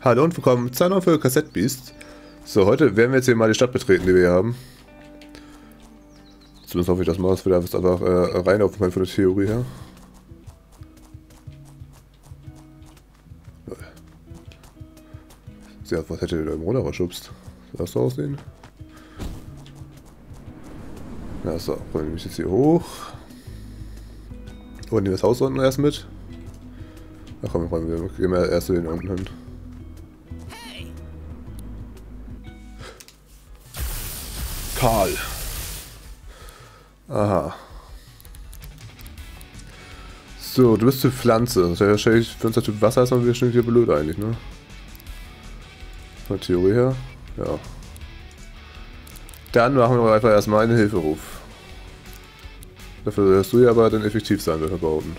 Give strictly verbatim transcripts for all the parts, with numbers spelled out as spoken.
Hallo und willkommen zu einer neuen Folge Cassette Beast. So, heute werden wir jetzt hier mal die Stadt betreten, die wir hier haben. Zumindest hoffe ich, dass man das wieder einfach äh, reinlaufen kann von der Theorie her. Sie hat, was hätte der da im runtergeschubst? Soll das so aussehen? Na so, dann nehme ich jetzt hier hoch. Und nehmen das Haus unten erst mit. Ach komm, wir gehen wir erst den unten hin. Karl. Aha. So, du bist Typ Pflanze. Das ist ja wahrscheinlich für unser Typ Wasser ist man wieder schnell hier blöd eigentlich, ne? Von der Theorie her. Ja. Dann machen wir einfach erstmal einen Hilferuf. Dafür sollst du ja aber dann effektiv sein, würde ich behaupten.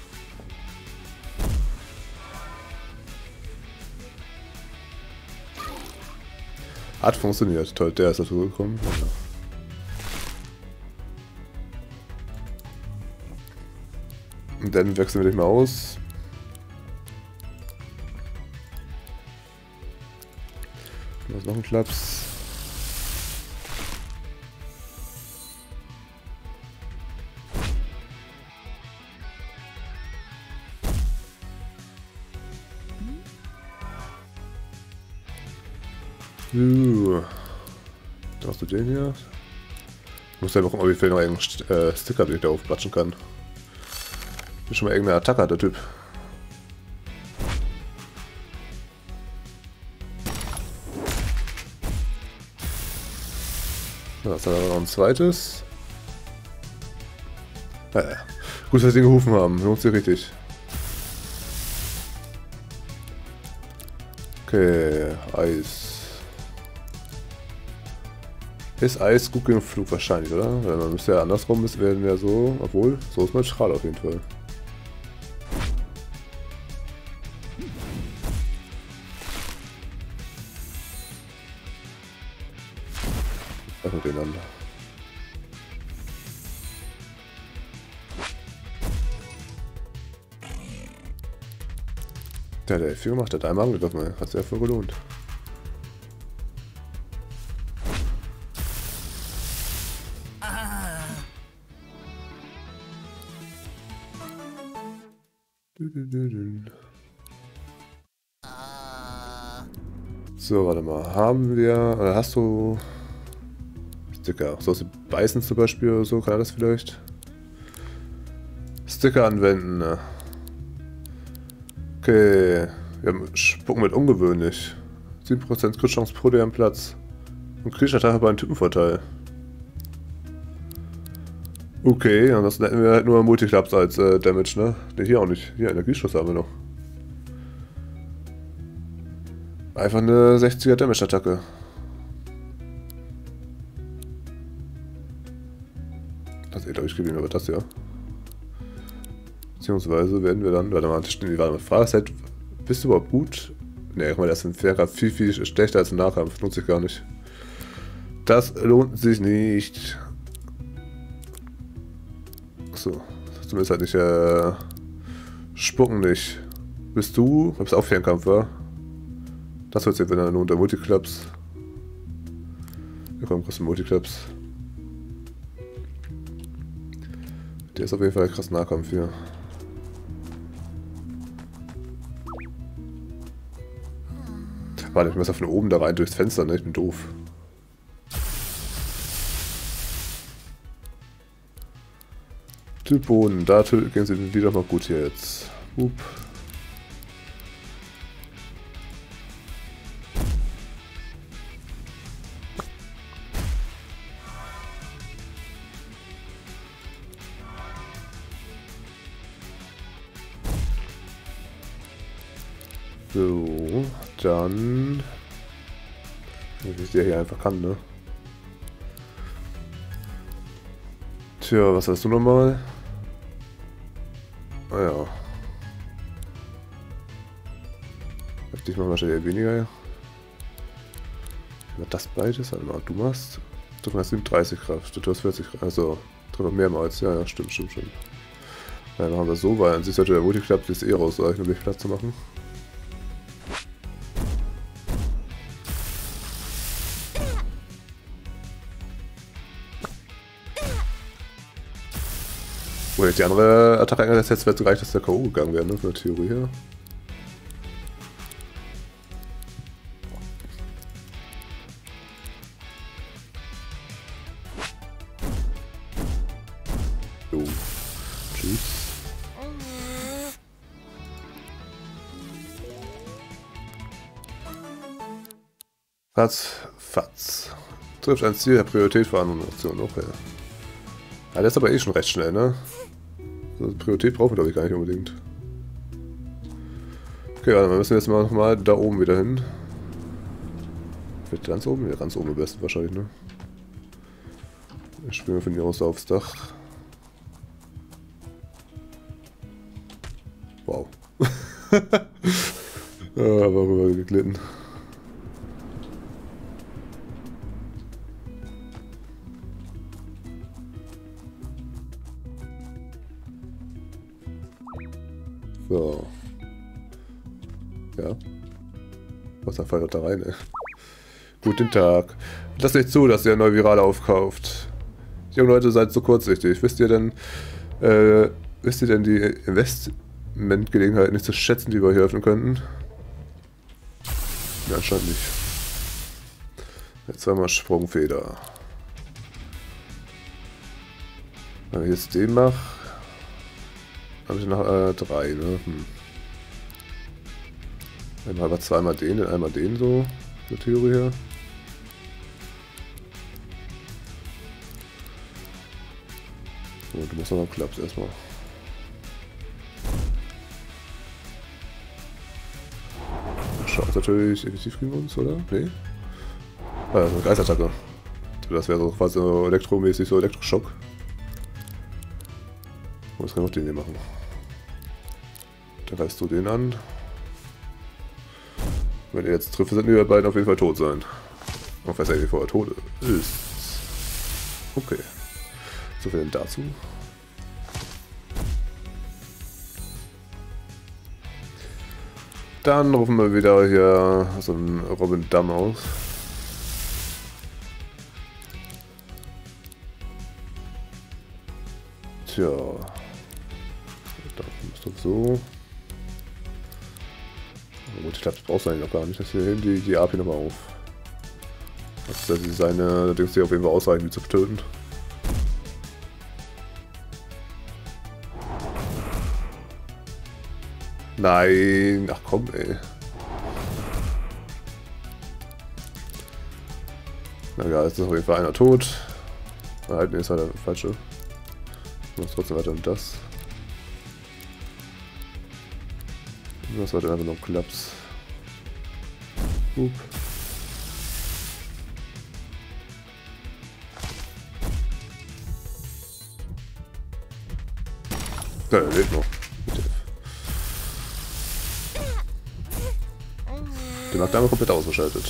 Hat funktioniert. Toll, der ist dazu gekommen. Ja. Und dann wechseln wir dich mal aus. Da ist noch ein Klaps. Uh, da hast du den hier. Ich muss ja mal gucken, ob ich vielleicht noch irgendeinen äh, Sticker, den ich da aufplatschen kann. Ist schon mal irgendeine Attacke, der Typ. Da ist aber noch ein zweites. Naja. Gut, dass wir den gerufen haben. Lohnt sich richtig. Okay, Eis. Ist Eis gut gegen Flug wahrscheinlich, oder? Weil man müsste ja andersrum, es werden ja so, obwohl, so ist mein Strahl auf jeden Fall. Einfach miteinander. Der hat ja viel gemacht, der hat einmal angegriffen, hat sich ja voll gelohnt. So, warte mal. Haben wir... Oder hast du... Sticker. So, sie beißen zum Beispiel oder so. Kann er das vielleicht? Sticker anwenden. Okay. Wir haben Spucken mit ungewöhnlich. sieben Prozent Crit-Chance pro deren Platz. Und Kriegschattacke bei einem Typenvorteil. Okay, ansonsten hätten wir halt nur Multiclaps als äh, Damage, ne? Ne, hier auch nicht. Hier, Energieschuss haben wir noch. Einfach eine sechziger Damage-Attacke. Das ist eh, glaube ich, gewesen, aber das ja. Beziehungsweise werden wir dann, warte mal, stehen die warte mal, Frage ist halt, bist du überhaupt gut? Ne, guck mal, das ist im Fernkampf viel, viel schlechter als im Nahkampf. Lohnt sich gar nicht. Das lohnt sich nicht. So, zumindest halt nicht, äh, spucken nicht. Bist du, bist auch Fernkampf, wa? Das wird jetzt wieder nur unter Multiclaps. Hier kommen krasse Multiclaps. Der ist auf jeden Fall ein krass Nahkampf hier. Warte, ich muss ja von oben da rein durchs Fenster, ne? Ich bin doof. Boden, da gehen sie wieder mal gut hier jetzt. Up. So, dann... Wie ich der hier einfach kann, ne? Tja, was hast du nochmal? Ah ja. Heftig mal wahrscheinlich weniger, ja. Wenn das beides, warte mal, du machst. Du hast siebenunddreißig Kraft, du hast vierzig Kraft, also trifft mehrmals, ja, ja, stimmt, stimmt, stimmt. Dann machen wir es so, weil an sich sollte der Multiclap das eh rausreichen, um dich Platz zu machen. Wo hätte die andere Attacke eingesetzt hätte, wäre es gereicht, dass der K O gegangen wäre, ne? Von der Theorie her. Jo. Tschüss. Fatz, Fatz. Trifft ein Ziel der Priorität für andere Aktionen. Okay. Ja, der ist aber eh schon recht schnell, ne? Also Priorität brauchen wir, glaube ich, gar nicht unbedingt. Okay, warte, wir müssen jetzt mal nochmal da oben wieder hin. Vielleicht ganz oben? Ja, ganz oben am besten wahrscheinlich, ne? Ich springe von hier aus aufs Dach. Wow. Ja, aber rüber geglitten. So. Ja. Was da fällt da rein, ey. Guten Tag. Lasst nicht zu, dass ihr neu viral aufkauft. Junge Leute, seid so kurzsichtig. Wisst ihr denn, äh, wisst ihr denn die Investmentgelegenheit nicht zu schätzen, die wir hier öffnen könnten? Ja, anscheinend nicht. Jetzt zweimal Sprungfeder. Wenn ich jetzt den mache, habe ich noch äh, drei, ne? Hm. Einmal aber zweimal den, einmal den so, der Theorie her. So, du musst noch Klaps erstmal. Schaut natürlich effektiv gegen uns, oder? Nee? Ah, das ist eine Geistattacke. Das wäre so quasi so elektromäßig, so Elektroschock. Und jetzt kann ich noch den hier machen. Dann reißt du den an. Wenn ihr jetzt trifft, sind die beiden auf jeden Fall tot sein. Und weiß ja, wie vorher tot ist. Okay. So viel denn dazu. Dann rufen wir wieder hier so einen Robin Damm aus. Tja. Da ist doch so. Gut, ich glaube, das brauchst du eigentlich noch gar nicht. Das hier heben die, die A P nochmal auf. Das ist seine Dings hier auf jeden Fall ausreichen, die zu töten. Nein, ach komm, ey. Na ja, jetzt ist auf jeden Fall einer tot. Na halt, ne, ist halt der falsche. Ich muss trotzdem weiter und das. Das war dann einfach noch Klaps. Up. Ja, er lebt noch. Den hat er komplett ausgeschaltet.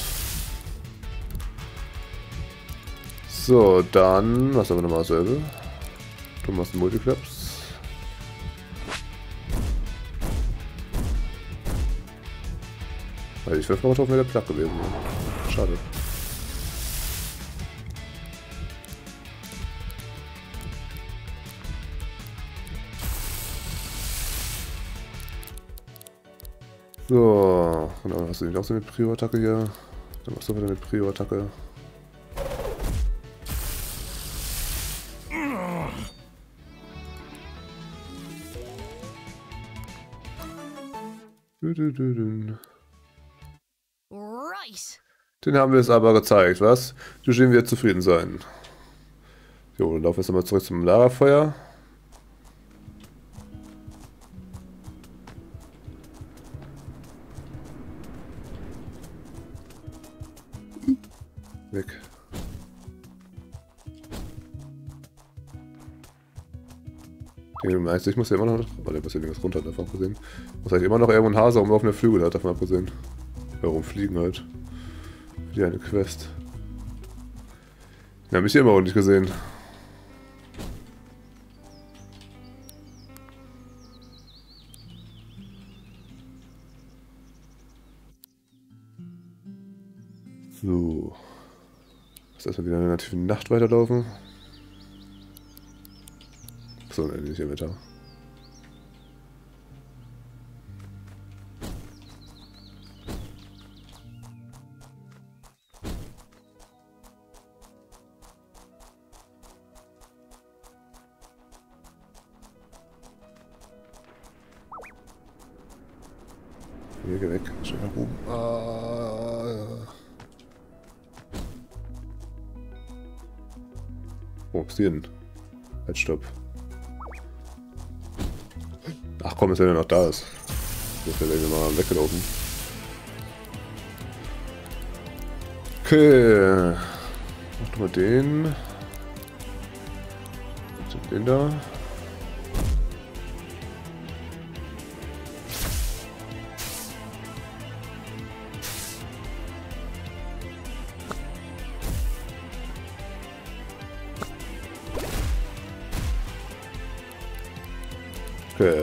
So, dann. Was haben wir nochmal dasselbe? Du machst einen Multiclaps. Ich wäre noch drauf mit der Plack gewesen. Schade. So, und dann hast du nicht auch so eine Prio-Attacke hier. Dann machst du wieder eine Prio-Attacke. Den haben wir es aber gezeigt, was? Du stehen wir zufrieden sein. Jo, dann laufen wir jetzt nochmal zurück zum Lagerfeuer. Weg. Ich muss ja immer noch. Warte, ich muss ja irgendwas runter davon abgesehen. Muss halt immer noch irgendwo ein Hase um offene Flügel hat davon abgesehen. Warum fliegen halt? Wie eine Quest. Ja, hab ich hier immer auch nicht gesehen. So. Jetzt erstmal wieder eine native Nacht weiterlaufen. Was Achso, ne, nicht Inventar. Hier, geh weg. Schnell nach oben. Ah. Wo ist die denn? Halt, stopp. Ach komm, ist ja noch da ist. Jetzt wäre der mal weggelaufen. Okay. Mach doch mal den. Den da. Okay.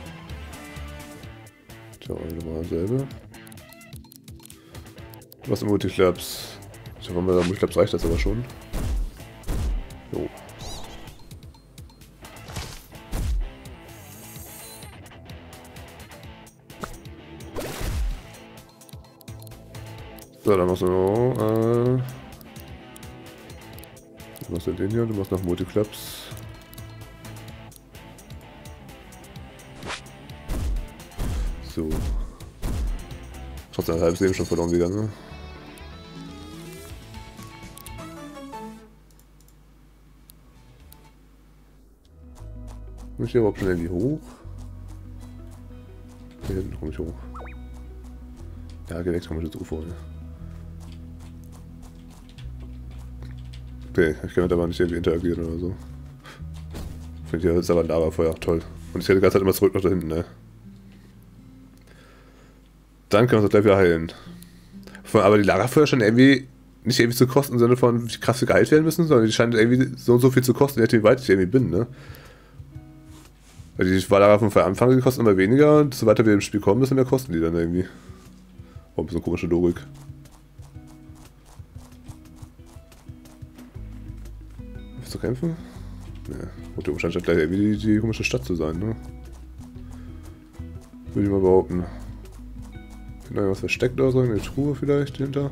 Tja, mal dasselbe. Was im Multiclaps? Ich hoffe, bei Multiclaps reicht das aber schon. Jo. So, dann machst du noch. Äh, du machst den hier, du machst noch Multiclaps. So. Trotzdem ein halbes Leben schon verloren wieder, ne? Muss ich hier überhaupt schon irgendwie hoch? Hier hinten komme ich hoch. Ja, geh weg, komme ich jetzt U F O, ne? Okay, ich kann mit aber nicht irgendwie interagieren oder so. Finde ich hier ist aber ein Lavafeuer, toll. Und ich hätte die ganze Zeit immer zurück nach da hinten, ne? Dann können wir uns gleich wieder heilen. Aber die Lagerfeuer scheinen irgendwie nicht irgendwie zu kosten im Sinne von, wie krass wir geheilt werden müssen, sondern die scheinen irgendwie so und so viel zu kosten, je weit ich irgendwie bin, ne? Weil die Lagerfeuer von Anfang an kosten immer weniger und so weiter wir im Spiel kommen, desto mehr kosten die dann irgendwie. Oh, ein bisschen komische Logik. Willst du kämpfen? Ne, und der scheint gleich irgendwie die, die komische Stadt zu sein, ne? Würde ich mal behaupten. Noch irgendwas versteckt oder so, eine Truhe vielleicht hinter.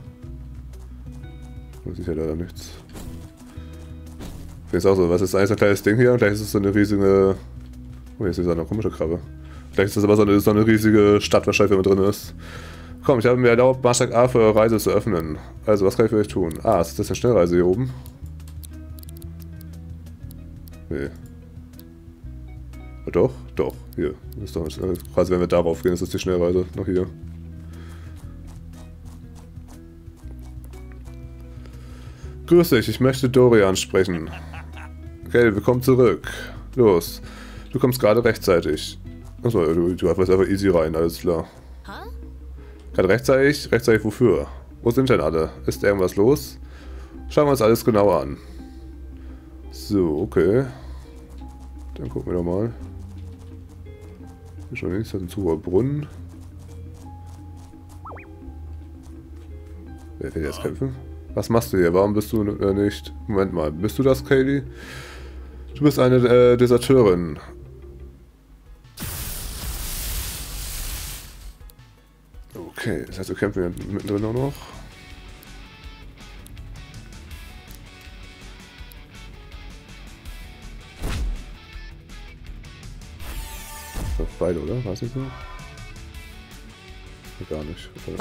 Da sieht ja leider nichts. Ich finde es auch so, was ist eigentlich so ein kleines Ding hier und gleich ist es so eine riesige. Oh, jetzt ist so eine komische Krabbe. Vielleicht ist das aber so eine, so eine riesige Stadt wahrscheinlich, wenn man drin ist. Komm, ich habe mir erlaubt, Marschlag A für eure Reise zu öffnen. Also, was kann ich für euch tun? Ah, ist das eine Schnellreise hier oben? Nee. Doch, doch, hier. Das ist doch quasi, wenn wir darauf gehen, ist das die Schnellreise. Noch hier. Grüß dich, ich möchte Dorian sprechen. Okay, willkommen zurück. Los, du kommst gerade rechtzeitig. Achso, du, du hast einfach easy rein, alles klar. Gerade rechtzeitig? Rechtzeitig wofür? Wo sind denn alle? Ist irgendwas los? Schauen wir uns alles genauer an. So, okay. Dann gucken wir doch mal. Hier schon nichts, das ist ein Zuber Brunnen. Wer will jetzt kämpfen? Was machst du hier? Warum bist du äh, nicht... Moment mal, bist du das, Kaylee? Du bist eine äh, Deserteurin. Okay, das heißt, wir kämpfen hier mittendrin auch noch. Das ist beide, oder? Weiß ich so? Gar nicht. Okay.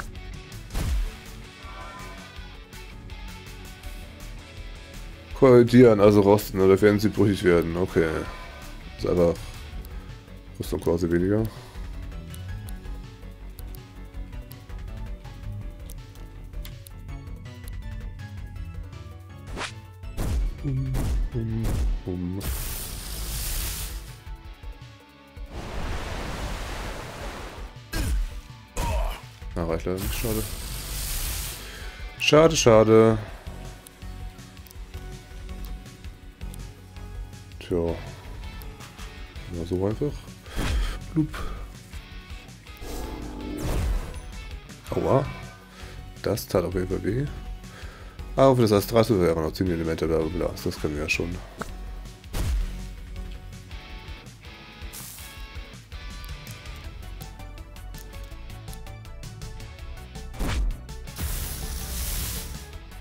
Korrodieren, also rosten, oder werden sie brüchig werden. Okay. Das ist einfach Rüstung quasi weniger. Um, um, um. Na, reicht leider nicht, schade. Schade, schade. Tja. Ja, so einfach. Blub. Aua. Das tat auf jeden Fall weh. Aber für das Astrato wäre noch zehn Elemente da, das können wir ja schon.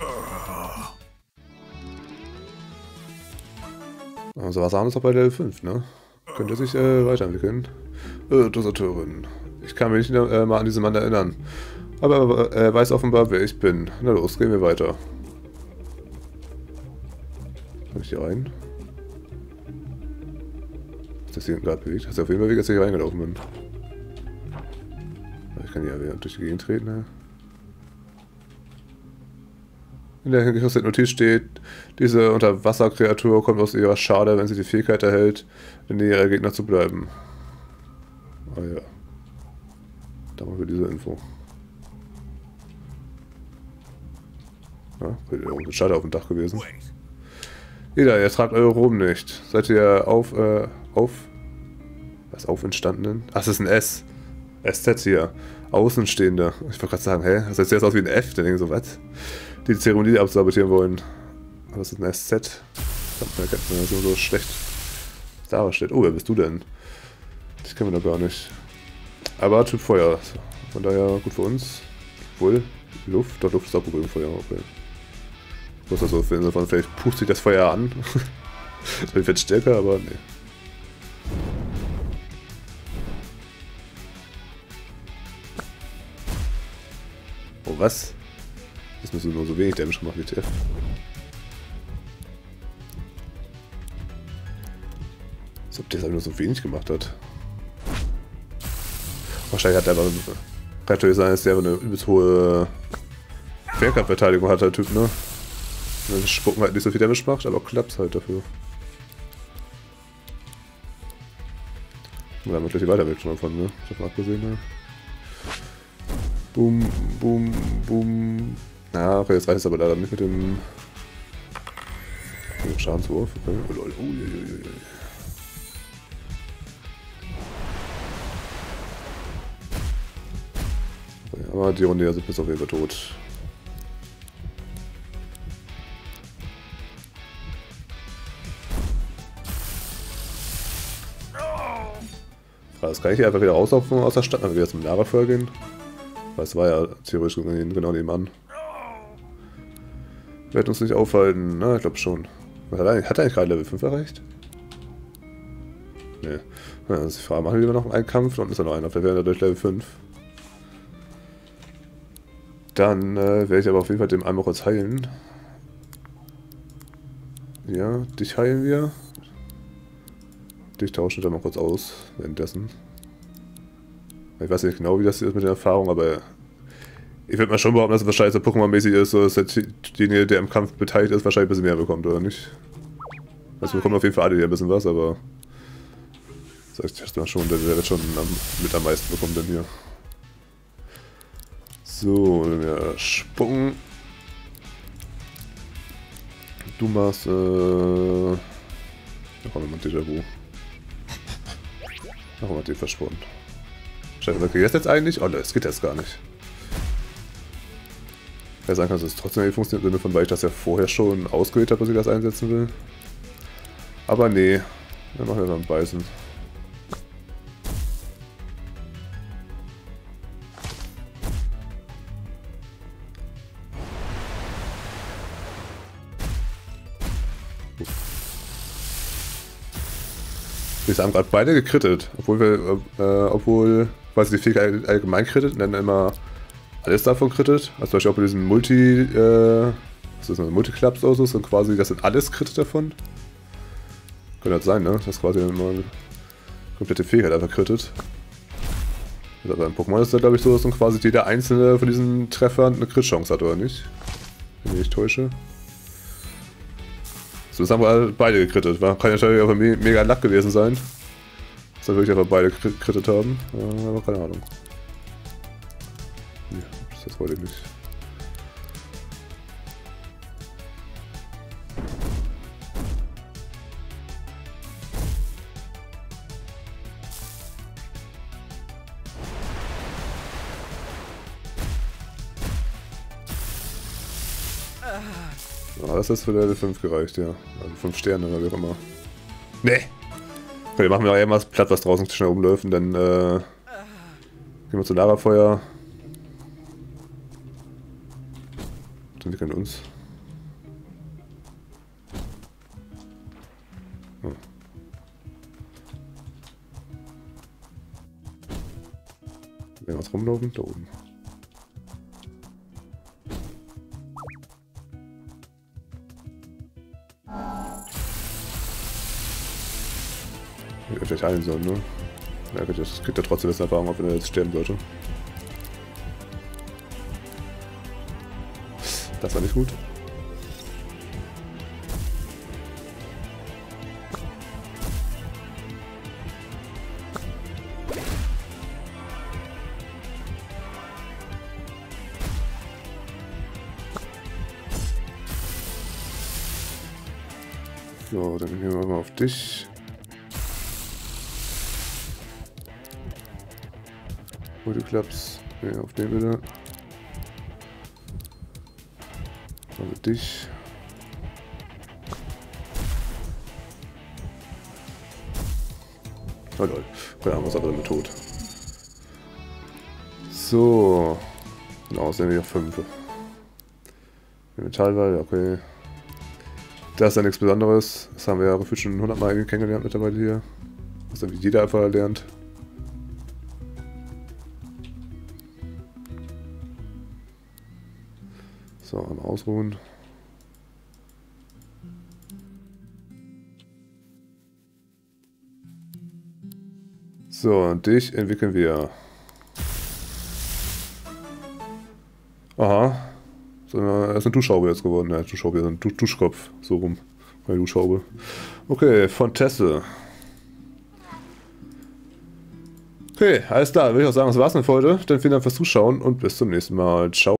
Also was haben wir noch bei Level fünf, ne? Könnte sich äh, weiterentwickeln. Äh, Deserteurin. Ich kann mich nicht äh, mal an diesen Mann erinnern. Aber er äh, weiß offenbar, wer ich bin. Na los, gehen wir weiter. Kann ich hier rein? Ist das hier gerade bewegt? Das ist auf jeden Fall weg, dass ich hier reingelaufen bin. Ich kann hier wieder durch die Gegend treten, ne? In der gerissenen Notiz steht, diese Unterwasserkreatur kommt aus ihrer Schale, wenn sie die Fähigkeit erhält, in der Nähe ihrer Gegner zu bleiben. Ah ja. Da haben wir diese Info. Ja, irgendein Schalter auf dem Dach gewesen. Jeder, ihr tragt eure Roben nicht. Seid ihr auf, äh, auf... Was, Auferstandenen? Ach, das ist ein S. S Z hier. Außenstehende. Ich wollte gerade sagen, hä? Das sieht jetzt aus wie ein F. Dann denke ich so, was? Die die Zeremonie absabotieren wollen. Aber das ist ein S Z. Da kennt man das nur so schlecht dargestellt. Oh, wer bist du denn? Das kennen wir doch gar nicht. Aber Typ Feuer. Von daher gut für uns. Wohl, Luft. Doch, Luft ist auch gut im Feuer. Okay. Muss also von vielleicht pustet sich das Feuer an. Das wird stärker, aber nee. Oh, was? Das müssen nur so wenig Damage gemacht, W T F. Als ob der es nur so wenig gemacht hat. Wahrscheinlich hat er aber. Kann natürlich sein, dass der eine übelst hohe Fernkampfverteidigung hat, der Typ, ne? Und das Spucken halt nicht so viel Damage macht, aber klappt halt dafür. Und dann wird gleich weiter weg schon davon, ne? Davon abgesehen, ne? Boom, boom, boom. Na, okay, jetzt reicht es aber leider nicht mit dem, mit dem Schadenswurf. Okay. Oh, lol. Oh, je, je, je. Okay, aber die Runde sind bis auf jeden Fall tot. Das kann ich hier einfach wieder rauslaufen aus der Stadt, dann wieder zum Lagerfeuer gehen. Weil es war ja theoretisch genau nebenan. Wird uns nicht aufhalten, na, ich glaube schon. Hat er eigentlich, hat er eigentlich gerade Level fünf erreicht? Ne. Ja, das ist die Frage, machen wir noch einen Kampf? Und ist da noch einer, vielleicht wäre er durch Level fünf. Dann äh, werde ich aber auf jeden Fall dem einmal kurz heilen. Ja, dich heilen wir. Ich tausche dann mal kurz aus, währenddessen. Ich weiß nicht genau, wie das ist mit der Erfahrung, aber ich würde mal schon behaupten, dass es wahrscheinlich so Pokémon-mäßig ist, so dass derjenige, der im Kampf beteiligt ist, wahrscheinlich ein bisschen mehr bekommt, oder nicht? Also bekommen auf jeden Fall alle hier ein bisschen was, aber das heißt, ich dachte mal schon, der wird schon am, mit am meisten bekommen denn hier. So, dann wir spucken. Du machst, äh... da kommen wir mal Déjà-vu. Warum hat die versprochen? Scheiße, okay, jetzt jetzt eigentlich? Oh ne, es geht jetzt gar nicht. Ich kann sagen, dass es trotzdem nicht funktioniert, im Sinne von, weil ich das ja vorher schon ausgewählt habe, dass ich das einsetzen will. Aber nee, dann machen wir mal ein Beißen. Wir haben gerade beide gekrittet, obwohl wir, äh, obwohl quasi die Fähigkeit allgemein krittet und dann immer alles davon krittet. Also zum Beispiel auch bei diesem Multi, äh, was ist das, Multiclubs oder so, und quasi das sind alles Krit davon. Könnte das sein, ne? Das quasi immer eine komplette Fähigkeit einfach krittet. Also beim Pokémon ist da glaube ich so, dass dann quasi jeder einzelne von diesen Treffern eine Crit-Chance hat, oder nicht? Wenn ich mich nicht täusche. So, das haben wir beide gekrittet. War, kann natürlich einfach me mega Lack gewesen sein. Dass wir wirklich einfach beide gekrittet haben. Ja, aber keine Ahnung. Nee, das wollte ich nicht. Ah, das ist für Level fünf gereicht, ja. Also fünf Sterne oder wie auch immer. Nee! Okay, machen wir auch mal platt, was draußen schnell rumläuft und dann äh, gehen wir zum Lagerfeuer. entwickeln uns. Hm. Irgendwas rumlaufen? Da oben. Hätte vielleicht heilen sollen, ne? Ja, das kriegt ja trotzdem das Erfahrung, auch wenn er jetzt sterben sollte. Das war nicht gut. So, dann gehen wir mal auf dich. Wo du klappst. Ja, auf den bitte. Mal mit dich. Oh lol. Keine Ahnung, was aber damit tot. So. Genau, sind wir auf fünf. Metallwall, okay. Das ist ja nichts Besonderes. Das haben wir ja gefühlt schon hundertmal kennengelernt mittlerweile hier. Was dann wie jeder einfach lernt. So, einmal ausruhen. So, und dich entwickeln wir. Aha. So, er ist eine Duschhaube jetzt geworden. Ja, Duschhaube, so ein Dusch Duschkopf. So rum. Eine Duschhaube. Okay, Fontesse. Okay, alles klar. Würde ich auch sagen, das war's dann für heute. Dann vielen Dank fürs Zuschauen und bis zum nächsten Mal. Ciao.